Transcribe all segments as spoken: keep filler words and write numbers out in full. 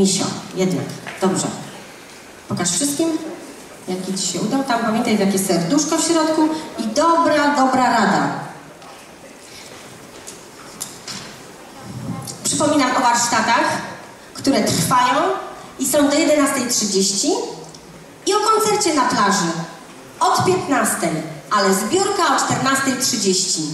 Misio, jednak, dobrze. Pokaż wszystkim, jaki ci się udał. Tam pamiętaj, jakie serduszko w środku i dobra, dobra rada. Przypominam o warsztatach, które trwają i są do jedenastej trzydzieści i o koncercie na plaży od piętnastej, ale zbiórka o czternastej trzydzieści.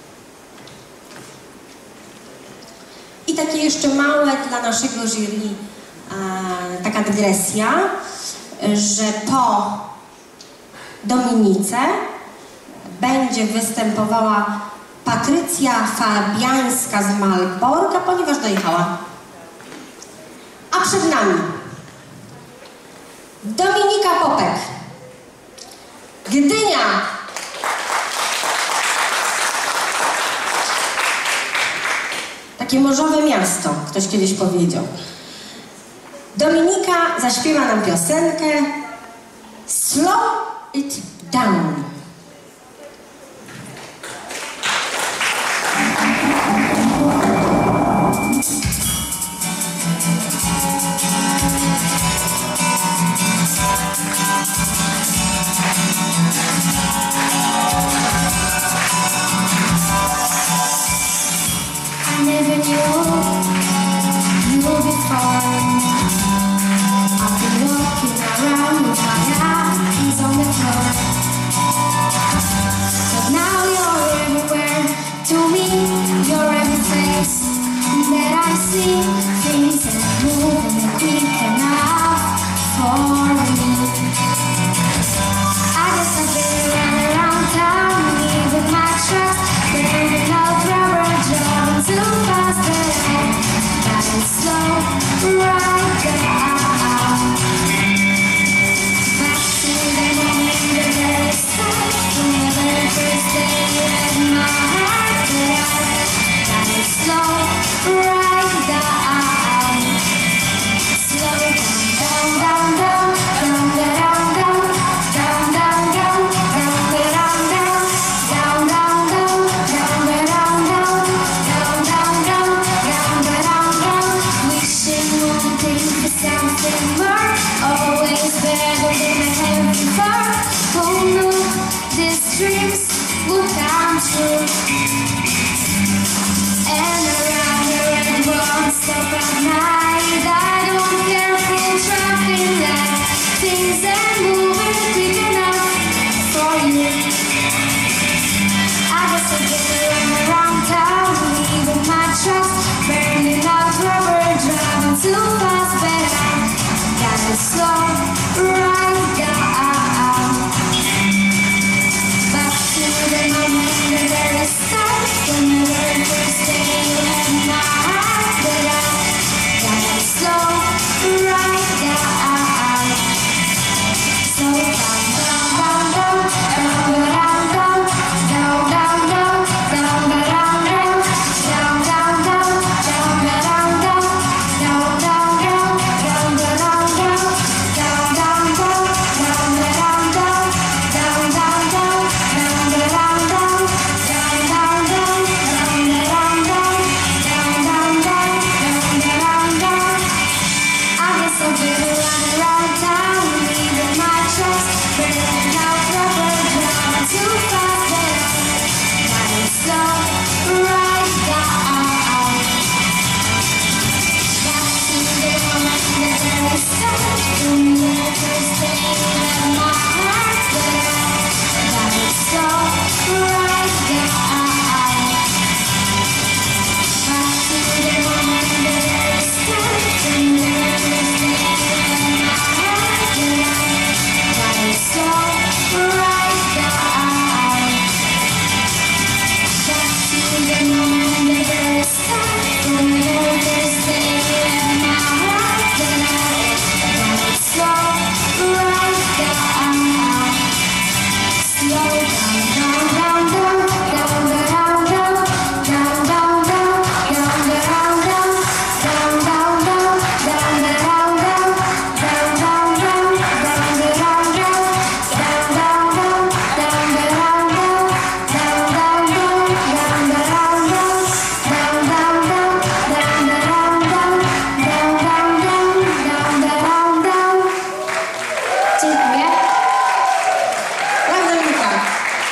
I takie jeszcze małe dla naszego jury e, taka dygresja, że po Dominice będzie występowała Patrycja Fabiańska z Malborka, ponieważ dojechała. A przed nami Dominika Popek, Gdynia. Takie morzowe miasto, ktoś kiedyś powiedział. Dominika zaśpiewa nam piosenkę Slow It Down.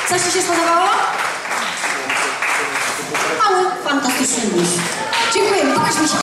Coś Ci się spodobało? Mały, fantastyczny miś.